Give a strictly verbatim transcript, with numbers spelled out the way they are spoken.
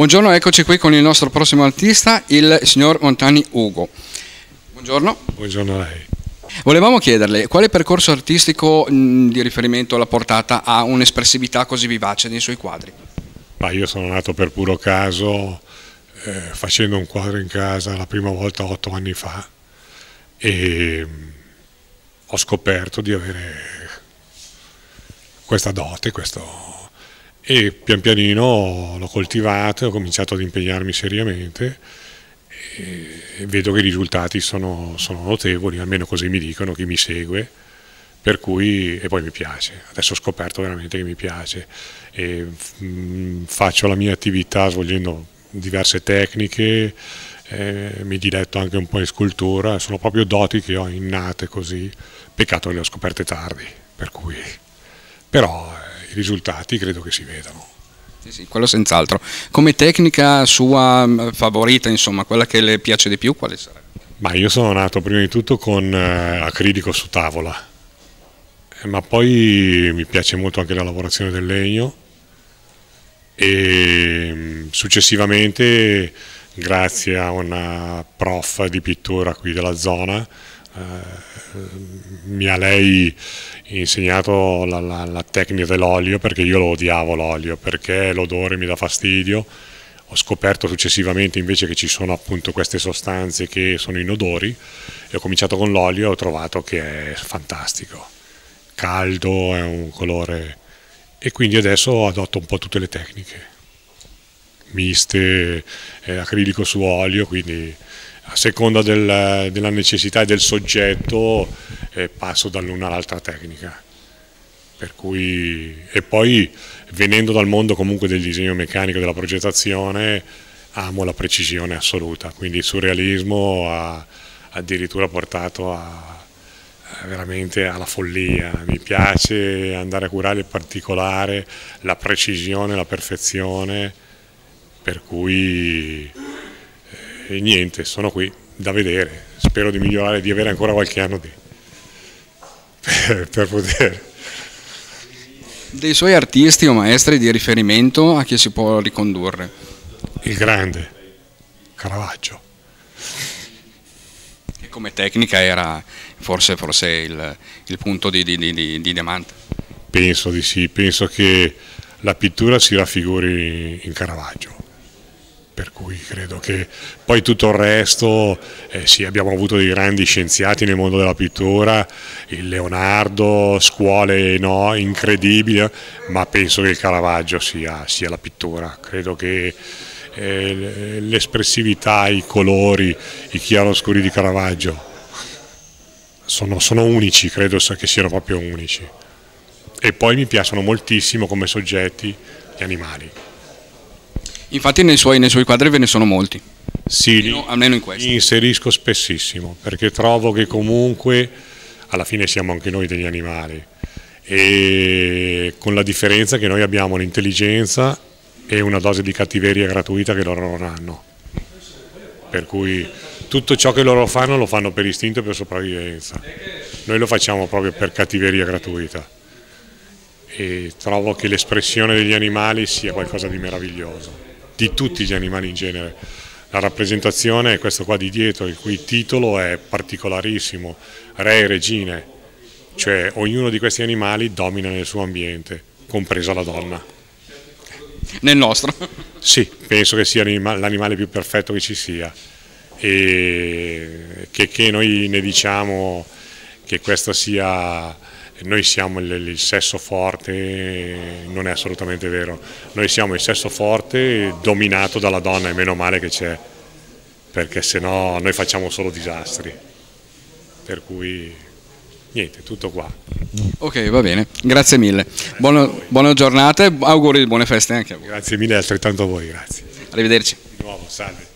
Buongiorno, eccoci qui con il nostro prossimo artista, il signor Montani Ugo. Buongiorno. Buongiorno a lei. Volevamo chiederle quale percorso artistico mh, di riferimento l'ha portata a un'espressività così vivace nei suoi quadri? Ma io sono nato per puro caso eh, facendo un quadro in casa la prima volta otto anni fa e mh, ho scoperto di avere questa dote, questo... e pian pianino l'ho coltivato e ho cominciato ad impegnarmi seriamente e vedo che i risultati sono, sono notevoli, almeno così mi dicono chi mi segue, per cui, e poi mi piace, adesso ho scoperto veramente che mi piace e mh, faccio la mia attività svolgendo diverse tecniche, eh, mi diletto anche un po' in scultura, sono proprio doti che ho innate così, peccato che le ho scoperte tardi, per cui, però i risultati credo che si vedano. Sì, sì, quello senz'altro. Come tecnica sua favorita, insomma, quella che le piace di più, quale sarebbe? Ma io sono nato prima di tutto con eh, acrilico su tavola, eh, ma poi mi piace molto anche la lavorazione del legno e mh, successivamente, grazie a una prof di pittura qui della zona, eh, mi ha lei insegnato la, la, la tecnica dell'olio, perché io lo odiavo l'olio, perché l'odore mi dà fastidio. Ho scoperto successivamente invece che ci sono appunto queste sostanze che sono inodori e ho cominciato con l'olio e ho trovato che è fantastico, caldo, è un colore, e quindi adesso adotto un po' tutte le tecniche miste, eh, acrilico su olio, quindi a seconda del, della necessità e del soggetto eh, passo dall'una all'altra tecnica. Per cui, e poi venendo dal mondo comunque del disegno meccanico, della progettazione, amo la precisione assoluta, quindi il surrealismo ha addirittura portato a, a veramente alla follia. Mi piace andare a curare il particolare, la precisione, la perfezione, per cui e niente, sono qui da vedere, spero di migliorare, di avere ancora qualche anno di, per, per poter. Dei suoi artisti o maestri di riferimento a chi si può ricondurre? Il grande Caravaggio. E come tecnica era forse, forse il, il punto di, di, di, di diamante? Penso di sì, penso che la pittura si raffiguri in Caravaggio. Per cui credo che poi tutto il resto, eh, sì, abbiamo avuto dei grandi scienziati nel mondo della pittura, il Leonardo, scuole no, incredibili, ma penso che il Caravaggio sia, sia la pittura. Credo che eh, l'espressività, i colori, i chiaroscuri di Caravaggio sono, sono unici, credo che siano proprio unici. E poi mi piacciono moltissimo come soggetti gli animali. Infatti nei suoi, nei suoi quadri ve ne sono molti, sì, almeno, almeno in questo. Li inserisco spessissimo, perché trovo che comunque alla fine siamo anche noi degli animali, e con la differenza che noi abbiamo l'intelligenza e una dose di cattiveria gratuita che loro non hanno. Per cui tutto ciò che loro fanno lo fanno per istinto e per sopravvivenza. Noi lo facciamo proprio per cattiveria gratuita. E trovo che l'espressione degli animali sia qualcosa di meraviglioso, di tutti gli animali in genere. La rappresentazione è questo qua di dietro, il cui titolo è particolarissimo, Re e Regine, cioè ognuno di questi animali domina nel suo ambiente, compresa la donna. Nel nostro? Sì, penso che sia l'animale più perfetto che ci sia, e che, che noi ne diciamo che questa sia... Noi siamo il, il sesso forte, non è assolutamente vero, noi siamo il sesso forte dominato dalla donna, e meno male che c'è, perché sennò noi facciamo solo disastri, per cui niente, tutto qua. Ok, va bene, grazie mille, buona, buona giornata e auguri di buone feste anche a voi. Grazie mille, altrettanto a voi, grazie. Arrivederci. Di nuovo, salve.